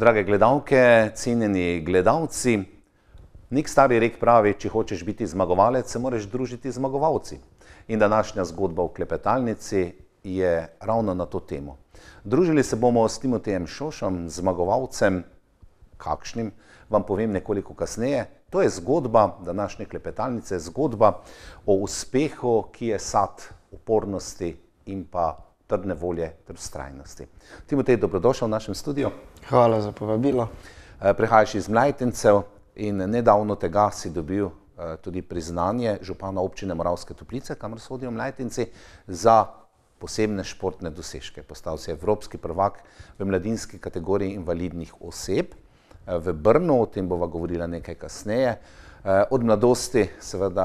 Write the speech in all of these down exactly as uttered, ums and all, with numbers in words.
Drage gledalke, cenjeni gledalci, nek stari rek pravi, če hočeš biti zmagovalec, se moraš družiti z zmagovalci. In današnja zgodba v klepetalnici je ravno na to temo. Družili se bomo s Timotejem Šošem, zmagovalcem, kakšnim, vam povem nekoliko kasneje. To je zgodba današnje klepetalnice, zgodba o uspehu, ki je sad upornosti in pa trdne volje ter vztrajnosti. Timotej, dobrodošel v našem studiu. Hvala za povabilo. Prihajaš iz Mlajtencev in nedavno tega si dobil tudi priznanje župana občine Moravske Toplice, kamor sodijo Mlajtenci, za posebne športne dosežke. Postal si evropski prvak v mladinski kategoriji invalidnih oseb v Brnu, o tem bova govorila nekaj kasneje. Od mladosti seveda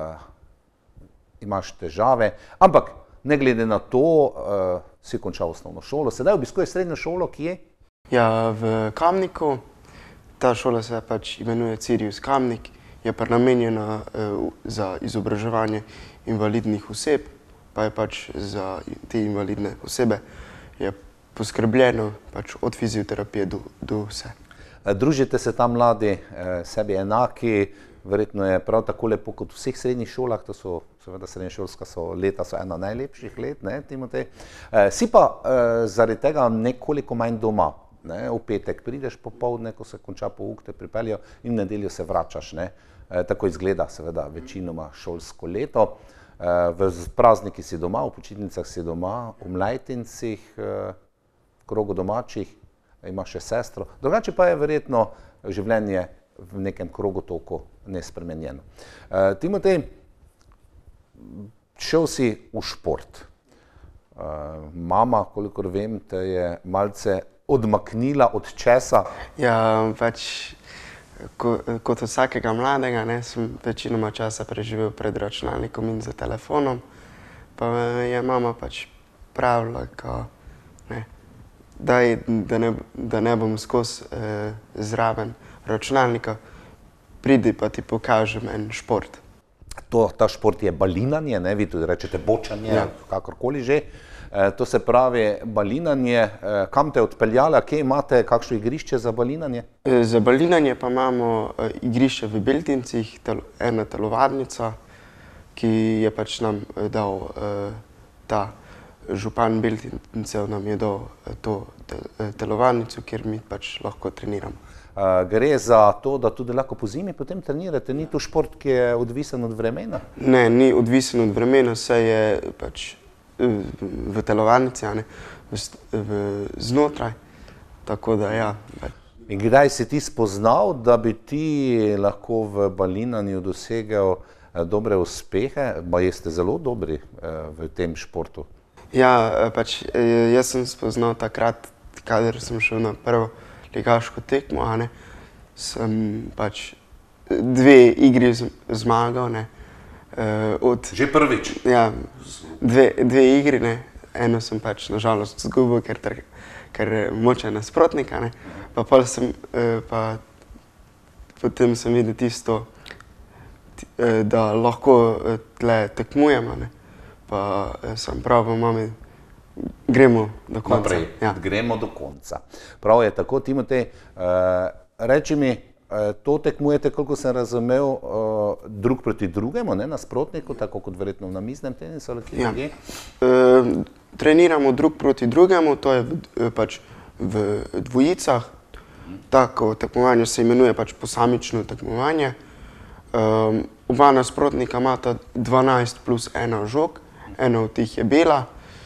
imaš težave, ampak ne glede na to, uh, si končal osnovno šolo. Sedaj obiskuješ srednjo šolo, kje? Ja, v Kamniku. Ta šola se pač imenuje Cirius Kamnik. Je pa namenjena uh, za izobraževanje invalidnih oseb, pa je pač za te invalidne osebe je poskrbljeno pač od fizioterapije do, do vse. Družite se tam mladi, sebi enaki, verjetno je prav tako lepo kot v vseh srednjih šolah, to so seveda srednješolska so leta, so ena najlepših let, ne, Timotej. Si pa zaradi tega nekoliko manj doma, ne, v petek prideš popoldne, ko se konča pouk, te pripeljejo in v nedeljo se vračaš, ne. Tako izgleda seveda večinoma šolsko leto. V prazniki si doma, v počitnicah si doma, v Mlajtencih, v krogu domačih, imaš še sestro, drugače pa je verjetno življenje v nekem krogu toliko nespremenjeno. Uh, Timotej, šel si v šport. Uh, mama, kolikor vem, te je malce odmaknila od česa. Ja, pač ko, kot vsakega mladega, ne, sem večinoma časa preživel pred računalnikom in za telefonom, pa je mama pač pravila, ko, ne, daj, da, ne, da ne bom skozi eh, zraven računalnika, pridi pa ti pokažem en šport. To, ta šport je balinanje, ne, vi tudi rečete bočanje, ja. Kakorkoli že. E, to se pravi balinanje. E, kam te odpeljala, kje imate kakšno igrišče za balinanje? E, za balinanje pa imamo e, igrišče v Beltincih, tel, ena telovadnica, ki je pač nam dal e, ta župan Beltincev nam je dal to telovadnico, kjer mi pač lahko treniramo. Gre za to, da tudi lahko po zimi potem trenirate? Ni to šport, ki je odvisen od vremena? Ne, ni odvisen od vremena, saj je pač v telovadnici, a ne, v, v znotraj, tako da ja. In kdaj si ti spoznal, da bi ti lahko v balinanju dosegel dobre uspehe, pa ste zelo dobri v tem športu? Ja, pač jaz sem spoznal takrat, kadar sem šel na prvo ligaško tekmo, a ne, sem pač dve igri zmagal, ne. Od, Že prvič? Ja, dve, dve igri, ne. Eno sem pač nažalost zgubil, ker, ker močen nasprotnik, a ne. Pa pol sem, pa potem sem videl tisto, da lahko tle tekmujem, a ne. Pa sem pravil mami, gremo do konca. Naprej, ja. Gremo do konca. Prav je tako, Timotej. Uh, reči mi, uh, to tekmujete, koliko sem razumel, uh, drug proti drugemu, ne, nasprotniku, tako kot verjetno v namiznem tenisu ali kje? Ja. Uh, treniramo drug proti drugemu, to je v, pač v dvojicah. Tako tekmovanje se imenuje pač posamično tekmovanje. Um, oba nasprotnika imata dvanajst plus ena žog. Ena od tih je bela,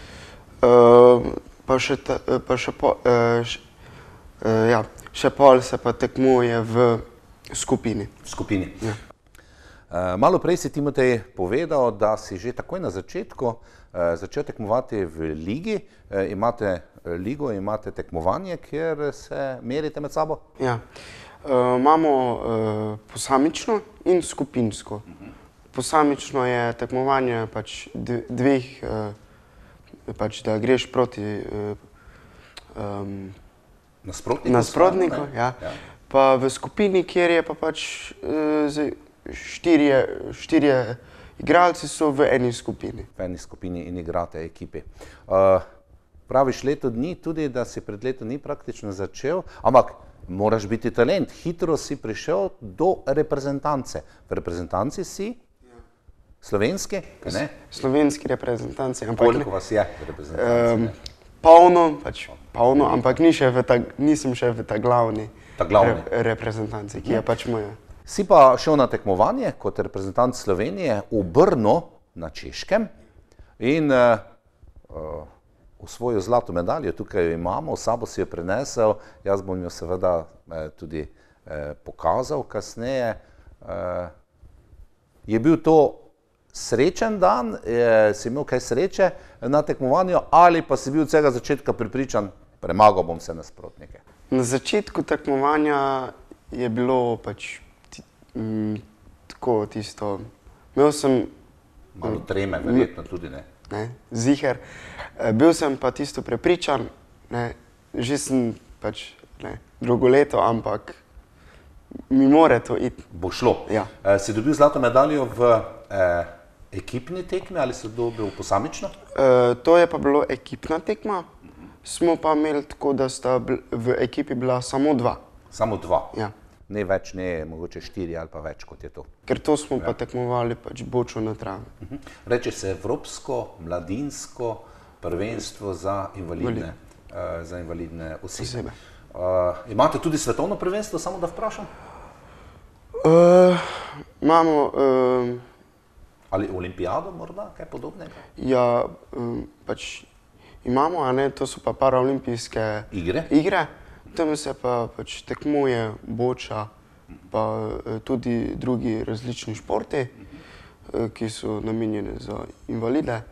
uh, pa, še, ta, pa še, po, uh, š, uh, ja, še pol se pa tekmuje v skupini. V skupini. Ja. Uh, malo prej si Timotej povedal, da si že takoj na začetku uh, začel tekmovati v ligi. Uh, imate ligo, imate tekmovanje, kjer se merite med sabo? Ja. Uh, imamo uh, posamično in skupinsko. Uh-huh. Posamično je tekmovanje pač dveh, pač da greš proti um, nasprotniku, ja. Ja. Pa v skupini, kjer je pa pač štirje, štirje igralci so v eni skupini. V eni skupini in igrate ekipi. Uh, praviš leto dni, tudi da si pred leto dni praktično začel, ampak moraš biti talent, hitro si prišel do reprezentance. V reprezentanci si slovenski, kaj ne? Slovenski reprezentanci, ampak Koliko vas je v reprezentanci? Um, polno, pač polno, ampak ni še v ta, nisem še v ta glavni, Ta glavni. Re, reprezentanci, ki je pač moja. Si pa šel na tekmovanje kot reprezentant Slovenije v Brno na Češkem in uh, uh, osvojil zlato medaljo, tukaj jo imamo, v sabo si jo prinesel, jaz bom jo seveda eh, tudi eh, pokazal kasneje. Eh, je bil to srečen dan, eh, si imel kaj sreče na tekmovanju ali pa si bil od vsega začetka prepričan, premagal bom vse nasprotnike? Na začetku tekmovanja je bilo pač ti, m, tako tisto, imel sem Malo treme, verjetno tudi ne. Ne, ziher. E, bil sem pa tisto prepričan, ne, že sem pač ne, drugo leto, ampak mi more to iti. Bo šlo. Ja. E, si dobil zlato medaljo v eh, ekipni tekmi ali si dobil posamično? E, to je pa bilo ekipna tekma, smo pa imeli tako, da sta bl, v ekipi bila samo dva. Samo dva. Ja. Ne več, ne mogoče štiri ali pa več kot je to. Ker to smo ja. pa tekmovali pač bočo na travi. Uh-huh. Reče se Evropsko mladinsko prvenstvo za invalidne, uh, za invalidne osebe. Uh, imate tudi svetovno prvenstvo, samo da vprašam? Uh, imamo... Uh, ali olimpijado morda, kaj podobnega? Ja, um, pač imamo, a ne, to so pa paraolimpijske igre. igre. Tam se pa pač tekmuje boča, pa tudi drugi različni športi, ki so namenjeni za invalide.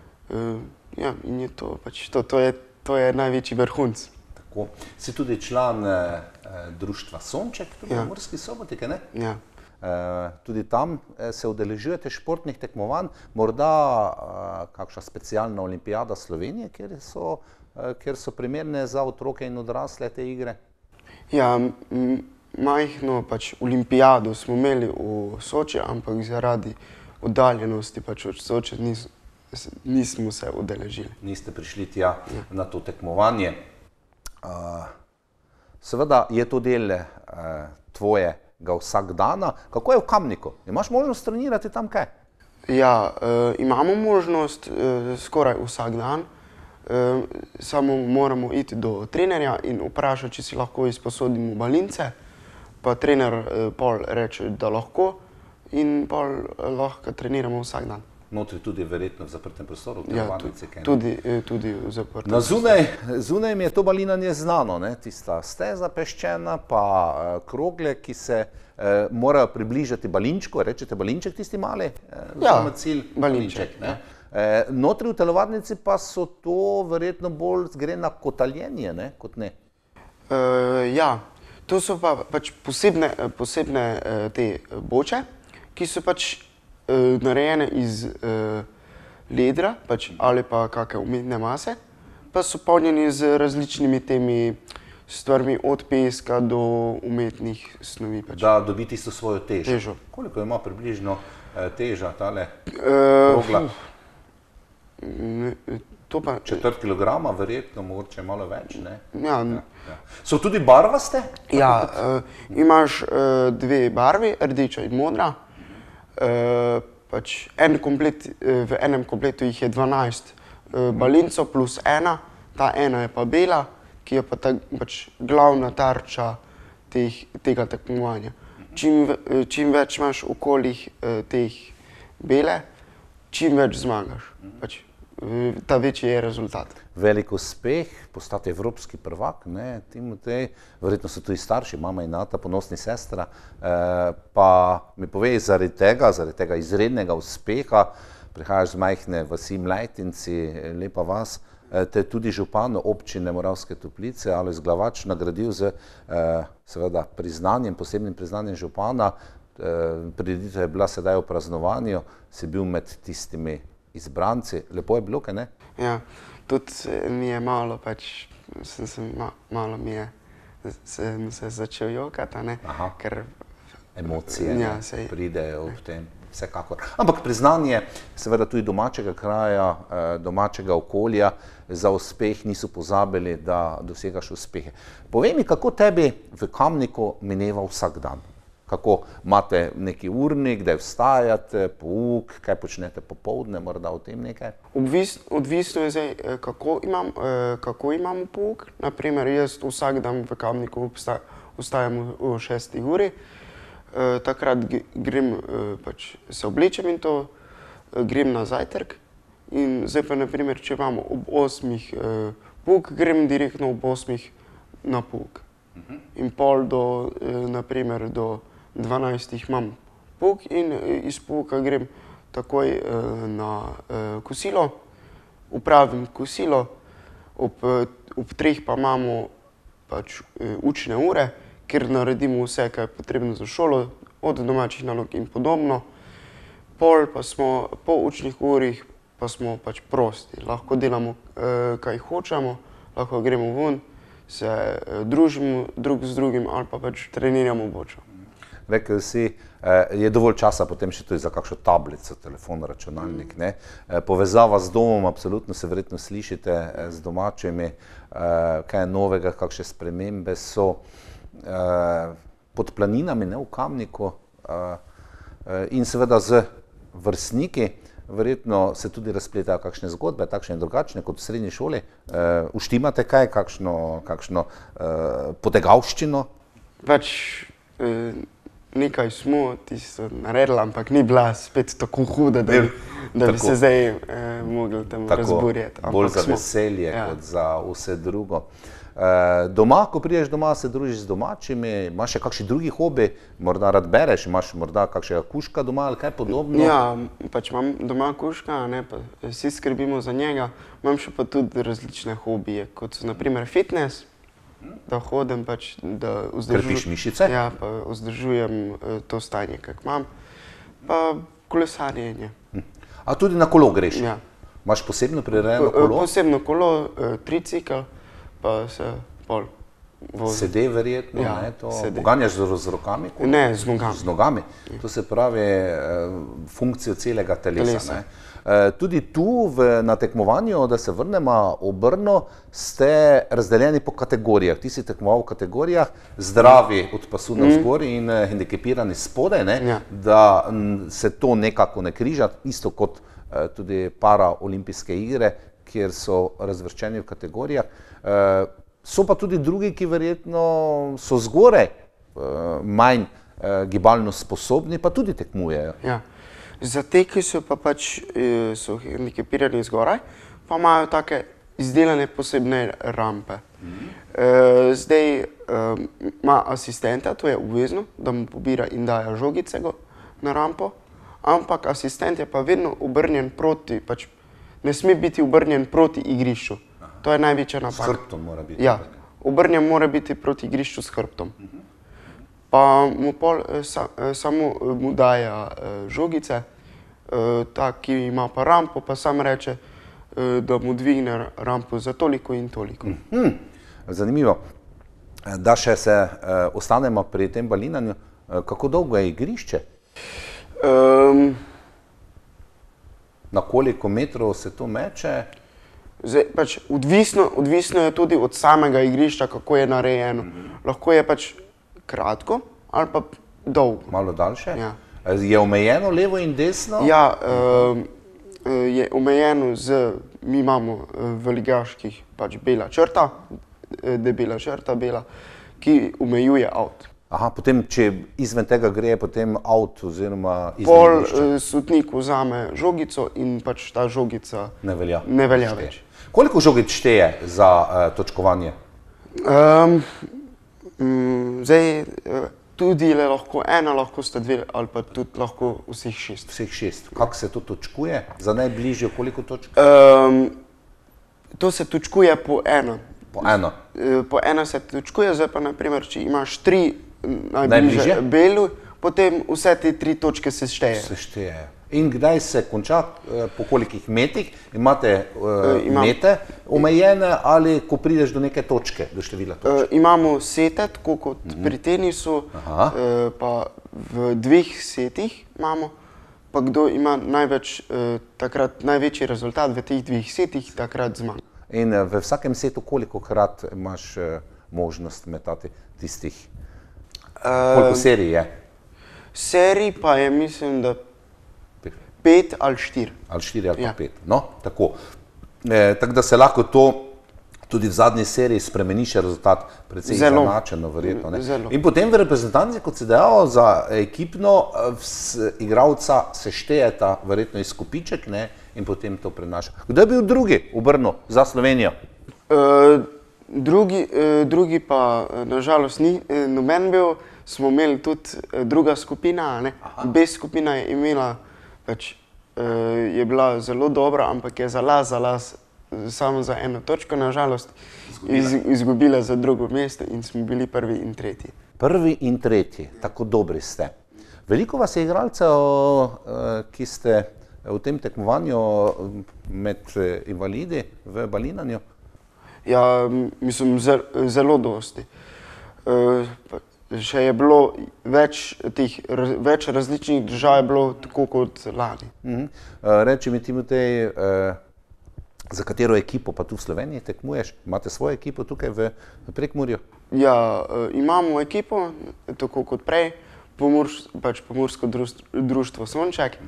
Ja, in je to pač, to, to je, to je največji vrhunec. Tako. Si tudi član eh, društva Sonček, tudi Ja. v Murski Soboti, kaj ne? Ja. Eh, tudi tam eh, se udeležujete športnih tekmovanj, morda eh, kakšna specialna olimpijada Slovenije, kjer so ker so primerne za otroke in odrasle te igre? Ja, m, majhno pač olimpijado smo imeli v Soči, ampak zaradi oddaljenosti pač od Soče nis, nismo se udeležili. Niste prišli tja ja. na to tekmovanje. Uh, seveda je to del uh, tvojega vsakdana. Kako je v Kamniku? Imaš možnost trenirati tam kaj? Ja, uh, imamo možnost uh, skoraj vsak dan. Uh, samo moramo iti do trenerja in vprašati, če si lahko izposodimo balince, pa trener uh, pol reče, da lahko in pol uh, lahko treniramo vsak dan. Notri tudi verjetno v zaprtem prostoru? Ja, tudi, tudi v zaprtem prostoru. Zunaj, zunaj mi je to balinanje znano, ne? Tista steza peščena, pa uh, krogle, ki se uh, morajo približati balinčku, rečete balinček tisti mali? Uh, ja, cilj, balinček. balinček ne? E, notri v telovadnici pa so to verjetno bolj gre na kotaljenje, ne, kot ne? E, ja, to so pa pač posebne, posebne te boče, ki so pač e, narejene iz e, ledra pač, ali pa kakšne umetne mase, pa so polnjeni z različnimi temi stvarmi od peska do umetnih snovi. Pač. Da dobi tisto svojo težo. težo. Koliko ima približno e, teža tale krogla? E, To pa, četrt kilograma, verjetno, mogoče malo več, ne? Ja, ja, ja. So tudi barvaste? Ja, uh, imaš uh, dve barvi, rdeča in modra. Uh, pač en komplet, uh, v enem kompletu jih je dvanajst uh, balincev plus ena, ta ena je pa bela, ki je pa ta, pač glavna tarča teh, tega tekmovanja. Čim, čim več imaš okolih uh, teh bele, čim več zmagaš. Pač, ta večji je rezultat. Velik uspeh, postati evropski prvak, ne, Timotej, verjetno so tudi starši, mama in Nata, ponosni sestra, eh, pa mi povej, zaradi tega, zaradi tega izrednega uspeha, prihajaš z majhne vasi Mlajtinci, lepa vas, eh, te tudi župan občine Moravske Toplice, Alojz Glavač, nagradil z eh, seveda priznanjem, posebnim priznanjem župana, eh, prireditev je bila sedaj v praznovanju, si bil med tistimi izbranci. Lepo je bilo, kaj ne? Ja, tudi mi je malo, pač, sem, sem, ma, malo mi je, sem se začel jokati, ne? Aha. Ker emocije ja, pridejo ob tem. vsekakor. Ampak priznanje seveda tudi domačega kraja, domačega okolja, za uspeh niso pozabili, da dosegaš uspehe. Povej mi, kako tebi v Kamniku mineva vsak dan? Kako imate neki urnik, kdaj vstajate, pouk, kaj počnete popoldne, morda o tem nekaj? Obvis, odvisno je zdaj, kako, imam, kako imamo pouk. Naprimer, jaz vsak dan v Kamniku vstajam o šesti uri. Takrat grem, pač se oblečem in to, grem na zajtrk. In zdaj pa, naprimer, če imamo ob osmih pouk, grem direktno ob osmih na pouk. In pol do, naprimer, do dvanajstih imam pouk in iz pouka grem takoj na kosilo, upravim kosilo, ob, ob treh pa imamo pač učne ure, kjer naredimo vse, kaj je potrebno za šolo, od domačih nalog in podobno. Pol pa smo, po učnih urih pa smo pač prosti, lahko delamo kaj hočemo, lahko gremo ven, se družimo drug z drugim ali pa pač treniramo bočo. Rekel si, je dovolj časa potem še tudi za kakšno tablico, telefon, računalnik, ne? Povezava z domom, absolutno se verjetno slišite z domačimi, kaj je novega, kakšne spremembe so pod planinami, ne, v Kamniku, in seveda z vrstniki, verjetno se tudi razpletajo kakšne zgodbe, takšne in drugačne, kot v srednji šoli. Uštimate kaj, kakšno, kakšno potegavščino? Pač nekaj smo tisto naredili, ampak ni bila spet tako huda, da, da bi se zdaj eh, mogli tam razburjati. Bolj za veselje, ja, kot za vse drugo. E, doma, ko prideš doma, se družiš z domačimi, imaš še kakšni drugi hobi, morda rad bereš, imaš morda kakšnega kužka doma ali kaj podobno? Ja, pač imam doma kužka, ne, pa vsi skrbimo za njega, imam še pa tudi različne hobije, kot so naprimer fitness, da hodim pač, da vzdržujem, krepiš mišice? Ja, pa vzdržujem to stanje, kak imam, pa kolesarjenje. A tudi na kolo greš? Ja. Imaš posebno prirejeno kolo? Posebno kolo, tricikl, pa se pol vozi. Sede verjetno, ja, ne, to sede. Poganjaš z, z rokami? Kolo? Ne, z nogami. Z nogami? Ja. To se pravi funkcijo celega telesa, telesa. Ne? Tudi tu v, na tekmovanju, da se vrnemo obrno, ste razdeljeni po kategorijah. Ti si tekmoval v kategorijah zdravi od pasu navzgor in hendikepirani spodaj, ne? Ja. Da se to nekako ne križa, isto kot tudi paraolimpijske igre, kjer so razvrščeni v kategorijah. So pa tudi drugi, ki verjetno so zgoraj manj gibalno sposobni, pa tudi tekmujejo. Ja. Za te, ki so pa pač so hendikepirani zgoraj, pa imajo take izdelane posebne rampe. Mm-hmm. Zdaj ima asistenta, to je obvezno, da mu pobira in daje žogice na rampo, ampak asistent je pa vedno obrnjen proti, pač ne sme biti obrnjen proti igrišču. Aha. To je največja napaka. S hrbtom mora biti. Ja, obrnjen mora biti proti igrišču s hrbtom. Mm-hmm. Pa mu pol, sa, samo mu daje žogice, ta, ki ima pa rampo, pa sam reče, da mu dvigne rampo za toliko in toliko. Hmm. Zanimivo. Da še se ostanemo pri tem balinanju, kako dolgo je igrišče? Um, Na koliko metrov se to meče? Zdaj, pač, odvisno, odvisno je tudi od samega igrišča, kako je narejeno. Mm-hmm. Lahko je pač kratko ali pa dolgo. Malo daljše? Ja. Je omejeno levo in desno? Ja, uh, je omejeno z, mi imamo v ligaških pač bela črta, debela črta, bela, ki omejuje avt. Aha, potem, če izven tega gre, potem avt oziroma izven Pol igrišča. sodnik vzame žogico in pač ta žogica ne velja, ne velja več. Koliko žogic šteje za uh, točkovanje? Um, um, zdaj, tudi le lahko ena, lahko sta dve, ali pa tudi lahko vseh šest. Vseh šest. Kako se to točkuje? Za najbližjo koliko točk? Um, to se točkuje po eno. Po eno? Po eno se točkuje, zdaj pa naprimer, če imaš tri najbližje belu, potem vse te tri točke se šteje. Se šteje. In kdaj se konča, po kolikih metih? Imate uh, Imam. mete omejene ali ko prideš do neke točke, do števila točk? Uh, imamo sete, tako kot mm-hmm. pri tenisu, uh, pa v dveh setih imamo, pa kdo ima največ, eh, takrat največji rezultat v teh dveh setih, takrat zmaga. In v vsakem setu koliko krat imaš možnost metati tistih? Koliko serij je? Serij pa je, mislim, da pet ali štiri. Ali štiri ali pa pet. No, tako. E, tako da se lahko to tudi v zadnji seriji spremeni še rezultat precej izenačeno, verjetno. Ne? In potem v reprezentanci, kot si dejal, za ekipno igralca se štejeta verjetno izkupiček, ne? In potem to prenaša. Kdo je bil drugi v Brnu za Slovenijo? Uh, drugi, uh, drugi pa nažalost ni uh, noben bil, smo imeli tudi uh, druga skupina, ne? B skupina je imela, pač, uh, je bila zelo dobra, ampak je za las, za las samo za eno točko, nažalost, iz, izgubila za drugo mesto in smo bili prvi in tretji. Prvi in tretji, tako dobri ste. Veliko vas je igralcev, uh, ki ste v tem tekmovanju med invalidi v balinanju? Ja, mislim, zelo dosti. Še je bilo več teh, več različnih držav je bilo tako kot lani. Reči mi, Timotej, za katero ekipo pa tu v Sloveniji tekmuješ? Imate svojo ekipo tukaj v Prekmurju? Ja, imamo ekipo, tako kot prej, pač Pomursko društvo Sonček.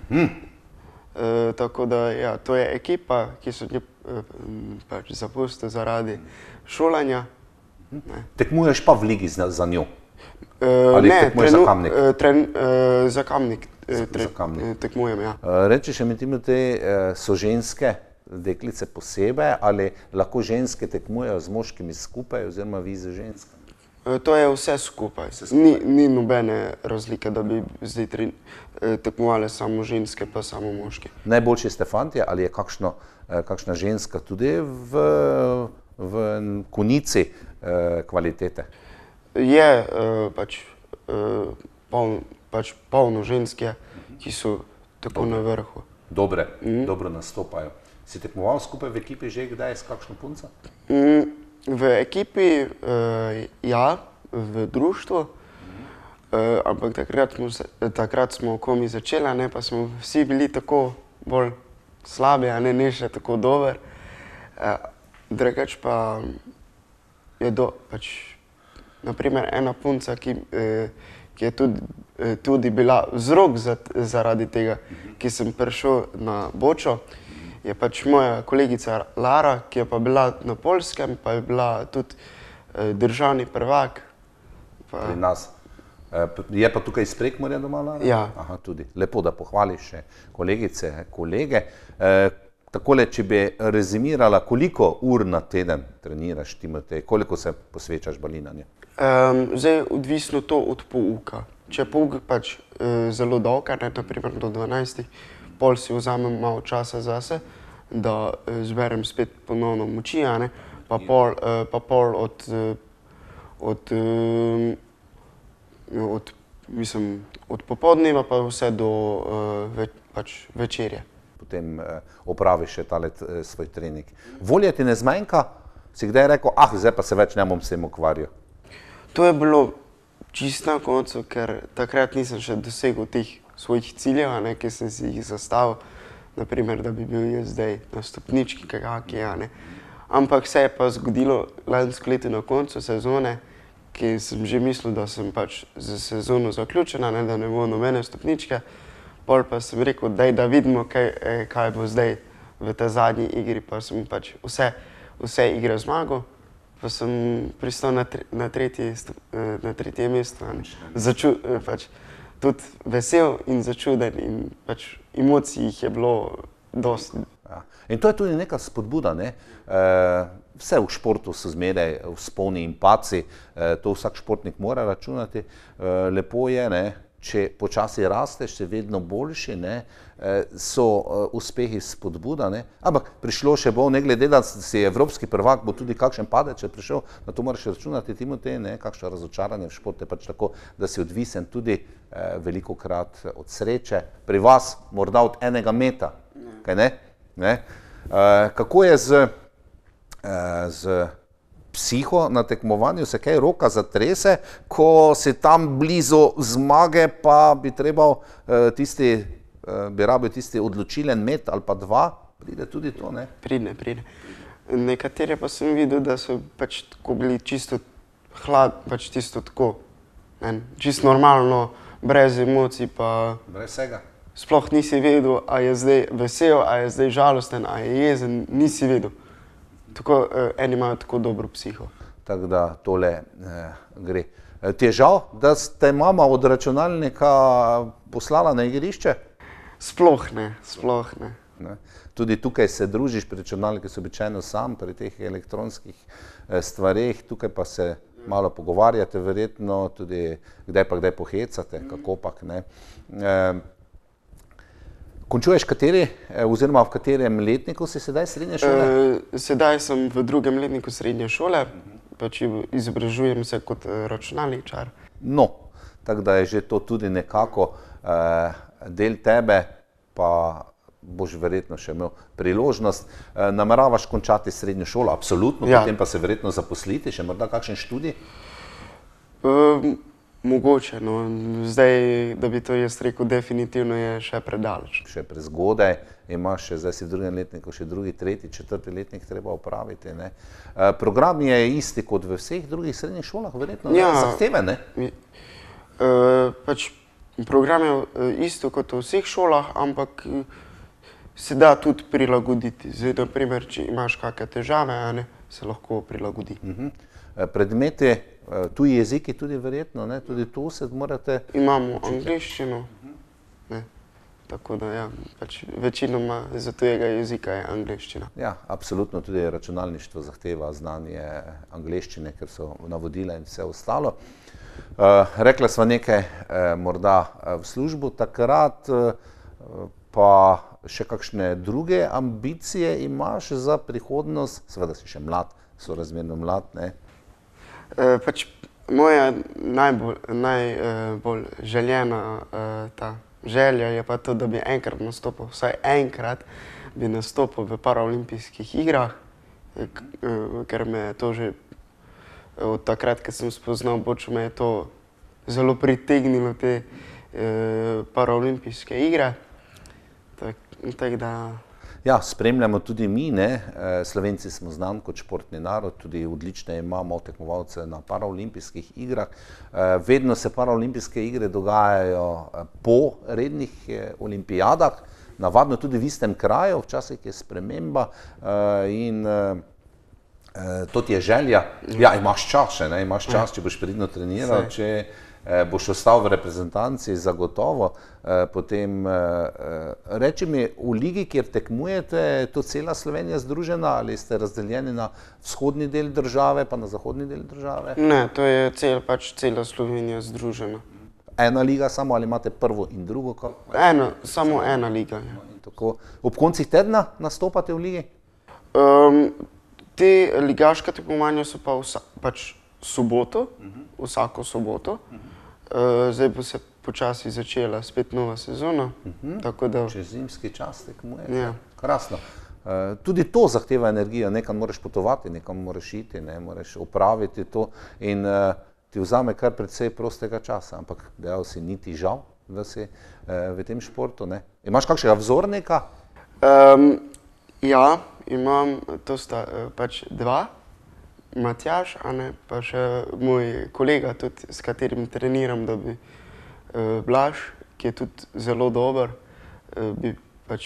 Uh, tako da, ja, to je ekipa, ki so nje uh, pač zapustil zaradi šolanja. Ne. Tekmuješ pa v ligi za, za njo? Uh, Ali ne, tekmuješ za Kamnik? Uh, tren, uh, za Kamnik, uh, tre, za kamnik. Uh, tekmujem, ja. Uh, reči še mi, Timotej, uh, so ženske deklice posebej ali lahko ženske tekmujejo z moškimi skupaj oziroma vi z ženskami? To je vse skupaj. Vse skupaj. Ni, ni nobene razlike, da bi zdaj tri, tekmovali samo ženske pa samo moški. Najboljši ste fantje ali je kakšno, kakšna ženska tudi v, v konici eh, kvalitete? Je pač, polno, pač polno ženske, ki so tako Dobre. Na vrhu. Dobre, mm. dobro nastopajo. Si tekmoval skupaj v ekipi že kdaj s kakšno punco? Mm. V ekipi, uh, ja, v društvu, uh, ampak takrat smo, se, takrat smo komi začeli, ne, pa smo vsi bili tako bolj slabi, a ne, ne še tako dober. Uh, drugač pa je do, pač, naprimer, ena punca, ki, uh, ki je tudi, uh, tudi bila vzrok za, zaradi tega, ki sem prišel na Bočo, je pač moja kolegica Lara, ki je pa bila na Poljskem, pa je bila tudi eh, državni prvak. Pa... Pri nas. E, je pa tukaj iz Prekmurja doma, Lara? Ja. Aha, tudi. Lepo, da pohvališ še kolegice, kolege. E, takole, če bi rezimirala, koliko ur na teden treniraš, Timotej, koliko se posvečaš balinanju? Um, zdaj, odvisno to od pouka. Če pouk pač eh, zelo dolg, ne, naprimer do dvanajstih, pol si vzamem malo časa zase, da eh, zberem spet ponovno moči, a ne, pa pol, eh, pa pol od, eh, od, eh, od, mislim, od popoldneva pa vse do eh, ve, pač večerje. Potem eh, opraviš še tale eh, svoj trening. Volje ti ne zmanjka? Si kdaj rekel, ah, zdaj pa se več ne bom s tem ukvarjal? To je bilo čisto na koncu, ker takrat nisem še dosegel teh svojih ciljev, ne, ki sem si jih zastavil, naprimer, da bi bil jaz zdaj na stopnički kakaki, ja, ne. Ampak se je pa zgodilo lansko leto na koncu sezone, ki sem že mislil, da sem pač za sezono zaključena, ne, da ne bo nobene stopničke, pol pa sem rekel, daj, da vidimo, kaj, kaj bo zdaj v tej zadnji igri, pa sem pač vse, vse igre zmagal, pa sem pristal na, tre, na, tretji, na tretje mesto, ne. Začu, pač, tudi vesel in začuden in pač emocij jih je bilo dosti. Ja. In to je tudi neka spodbuda, ne? E, vse v športu so zmeraj vzponi in padci, e, to vsak športnik mora računati. E, lepo je, ne? Če počasi rasteš, si vedno boljši, ne? E, so e, uspehi spodbuda, ne? Ampak prišlo še bo, ne glede, da si evropski prvak, bo tudi kakšen padec, če prišel, na to moraš računati, Timotej, ne? Kakšno razočaranje v športu je pač tako, da si odvisen tudi e, velikokrat od sreče, pri vas morda od enega meta, ne. Kaj ne? Ne? E, kako je z, e, z psiho na tekmovanju, se kaj roka zatrese, ko si tam blizu zmage, pa bi trebal eh, tisti bi rabil tisti odločilen met ali pa dva, pride tudi to, ne? Pride, pride. Nekatere pa sem videl, da so pač tako bili čisto hlad, pač tisto tako, ne, čisto normalno, brez emocij pa... Brez vsega. Sploh nisi vedel, a je zdaj vesel, a je zdaj žalosten, a je jezen, nisi vedel. Tako, eni imajo tako dobro psiho. Tako da tole eh, gre. Ti je žal, da ste mama od računalnika poslala na igrišče? Sploh ne, sploh ne. Ne. Tudi tukaj se družiš pri računalniku, so običajno sam pri teh elektronskih eh, stvareh, tukaj pa se malo pogovarjate verjetno, tudi kdaj pa kdaj pohecate, kako pak, ne. Eh, končuješ kateri, eh, oziroma v katerem letniku si sedaj srednje šole? E, sedaj sem v drugem letniku srednje šole, pač izobražujem se kot računalničar. No, tako da je že to tudi nekako eh, del tebe, pa boš verjetno še imel priložnost. E, nameravaš končati srednjo šolo, absolutno, ja. Potem pa se verjetno zaposliti, še morda kakšen študij? E, mogoče, no. Zdaj, da bi to jaz rekel, definitivno je še predaleč. Še prezgodaj, imaš še, zdaj si v drugem letniku, še drugi, tretji, četrti letnik treba opraviti, ne. E, program je isti kot v vseh drugih srednjih šolah, verjetno, ja, zahteven, ne? E, pač program je isto kot v vseh šolah, ampak se da tudi prilagoditi. Zdaj, na primer, če imaš kakšne težave, ne, se lahko prilagodi. Uh-huh. Predmeti, tuji jeziki tudi verjetno, ne? Tudi tu se morate... Imamo angleščino, ne, tako da ja, pač večinoma za tujega jezika je angleščina. Ja, absolutno tudi računalništvo zahteva znanje angleščine, ker so navodila in vse ostalo. Uh, rekla sva nekaj uh, morda v službu takrat, uh, pa še kakšne druge ambicije imaš za prihodnost? Seveda si še mlad, sorazmerno mlad, ne? E, pač moja najbolj, najbolj željena e, ta želja je pa to, da bi enkrat nastopil, vsaj enkrat bi nastopil v paraolimpijskih igrah, e, ker me je to že od takrat, ko sem spoznal Bočo, me je to zelo pritegnilo, te e, paraolimpijske igre. Tak, da... Ja, spremljamo tudi mi, ne. Slovenci smo znan kot športni narod, tudi odlične imamo tekmovalce na paraolimpijskih igrah. Vedno se paraolimpijske igre dogajajo po rednih olimpijadah, navadno tudi v istem kraju, včasih je sprememba in to ti je želja. Ja, imaš čas še, ne, imaš čas, če boš pridno treniral, če boš ostal v reprezentanci, zagotovo. Potem, reči mi, v ligi, kjer tekmujete, je to cela Slovenija združena ali ste razdeljeni na vzhodni del države pa na zahodni del države? Ne, to je cel, pač cela Slovenija združena. Ena liga samo ali imate prvo in drugo? Ena, samo ena liga. Ja. Tako, ob koncih tedna nastopate v ligi? Um, te ligaške tekmovanja so pa vsa, pač soboto, uh-huh. vsako soboto. Uh-huh. Uh, zdaj bo se počasi začela spet nova sezona. Uh-huh. Tako da... Čez zimski čas tekmujete. Ja. Krasno. Uh, tudi to zahteva energijo, nekam moraš potovati, nekam moraš iti, ne, moraš opraviti to in uh, ti vzame kar precej prostega časa, ampak dejal si, ni ti žal, da si uh, v tem športu, ne. Imaš kakšnega vzornika? Um, ja, imam, to sta uh, pač dva. Matjaž, a ne, pa še moj kolega, tudi, s katerim treniram, da bi uh, Blaž, ki je tudi zelo dober, uh, bi pač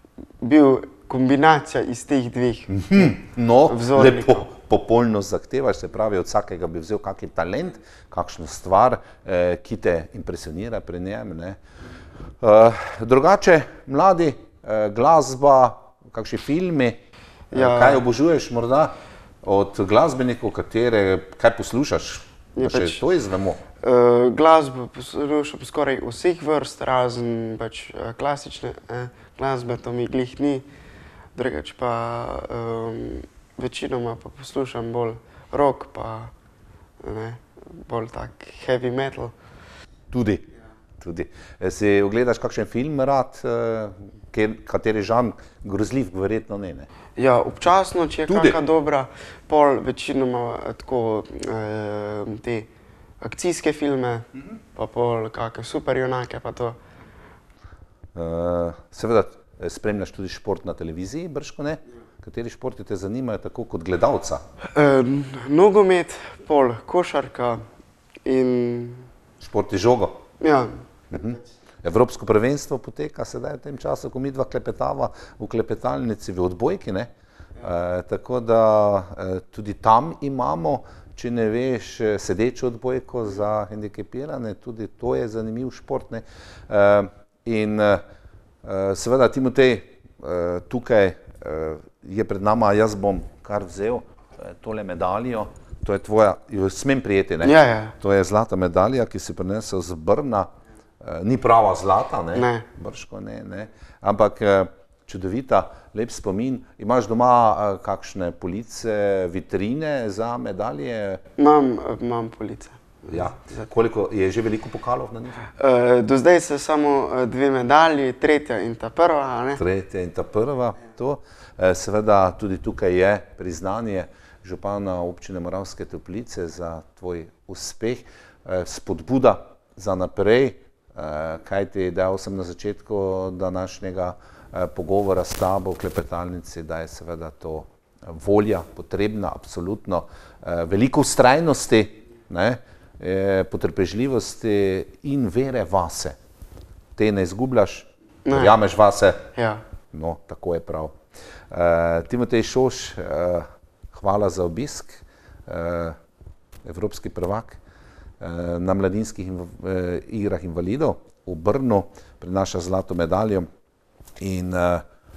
bil kombinacija iz teh dveh mm-hmm. No, vzornikov. Lepo, popolno zahtevaš, se pravi, od vsakega bi vzel kakšen talent, kakšno stvar, eh, ki te impresionira pri njem, ne. Uh, drugače, mladi, eh, glasba, kakšni filmi, ja. eh, kaj obožuješ morda? Od glasbenikov, katere, kaj poslušaš, da še to izvemo? Uh, glasbo poslušam skoraj vseh vrst, razen pač klasične eh, glasbe, to mi glih ni. Drugače pa um, večinoma pa poslušam bolj rock, pa ne, bolj tak heavy metal. Tudi? Tudi. Si ogledaš kakšen film rad, kateri žanr, grozljiv, verjetno ne, ne? Ja, občasno, če je kakšna dobra, pol večinoma tako eh, te akcijske filme, pa pol kakšne superjunake, pa to. Seveda spremljaš tudi šport na televiziji, bržkone. Kateri športi te zanimajo tako kot gledalca? E, nogomet, pol košarka in... Športi žogo? Ja. Uh-huh. Evropsko prvenstvo poteka sedaj v tem času, ko mi dva klepetava v klepetalnici v odbojki, ne? E, tako da e, tudi tam imamo, če ne veš, sedečo odbojko za hendikepirane, tudi to je zanimiv šport, ne? E, in e, seveda, Timotej, e, tukaj e, je pred nama, jaz bom kar vzel tole medaljo, to je tvoja, jo smem prijeti, ne? Ja, ja. To je zlata medalja, ki si prinesel z Brna, e, ni prava zlata, ne? Ne. Brško ne, ne, ampak e, čudovita, lep spomin. Imaš doma e, kakšne police, vitrine za medalje? Imam, imam police. Ja. Koliko, je že veliko pokalov na njih? E, do zdaj so samo dve medalji, tretja in ta prva, ne? Tretja in ta prva, to. E, seveda tudi tukaj je priznanje župana občine Moravske Toplice za tvoj uspeh, e, spodbuda za naprej, e, kaj ti dejal sem na začetku današnjega e, pogovora s tabo v klepetalnici, da je seveda to volja potrebna, absolutno, e, veliko vztrajnosti, ne? E, potrpežljivosti in vere vase. Te ne izgubljaš, verjameš vase? Ja. No, tako je prav. E, Timotej Šoš, e, hvala za obisk, e, evropski prvak e, na mladinskih inv, e, igrah invalidov v Brnu, prinaša zlato medaljo in e,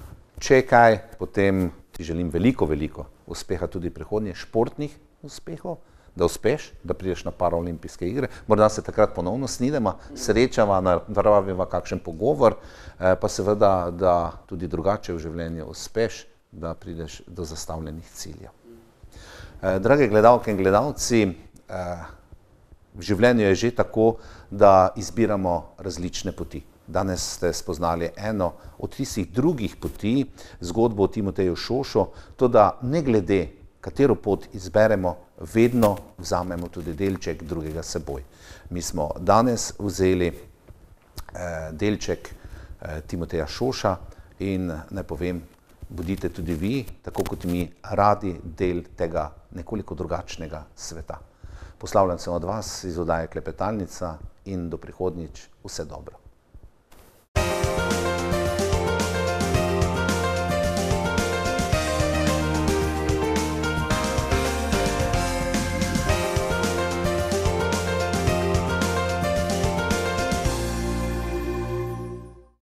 če kaj, potem ti želim veliko, veliko uspeha tudi prihodnje, športnih uspehov, da uspeš, da prideš na paraolimpijske igre, morda se takrat ponovno snidemo, srečava, napraviva kakšen pogovor, eh, pa seveda, da tudi drugače v življenju uspeš, da prideš do zastavljenih ciljev. Eh, drage gledalke in gledalci, eh, v življenju je že tako, da izbiramo različne poti. Danes ste spoznali eno od tistih drugih poti, zgodbo o Timoteju Šošu, to da ne glede, katero pot izberemo, vedno vzamemo tudi delček drugega seboj. Mi smo danes vzeli eh, delček eh, Timoteja Šoša in ne povem, bodite tudi vi, tako kot mi, radi del tega nekoliko drugačnega sveta. Poslavljam se od vas iz oddaje Klepetalnica in do prihodnjič vse dobro.